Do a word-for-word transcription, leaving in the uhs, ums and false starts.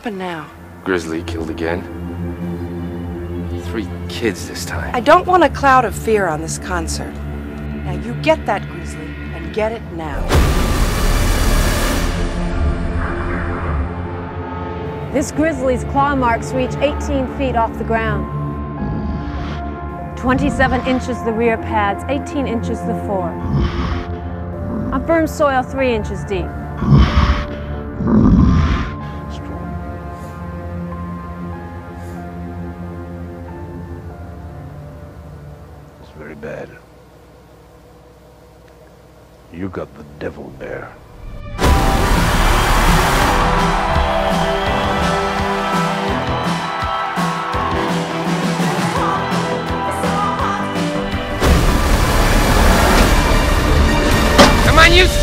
happened now? Grizzly killed again. Three kids this time. I don't want a cloud of fear on this concert. Now you get that, Grizzly, and get it now. This grizzly's claw marks reach eighteen feet off the ground. twenty-seven inches the rear pads, eighteen inches the fore. On firm soil, three inches deep. It's very bad. You got the devil there. Come on, you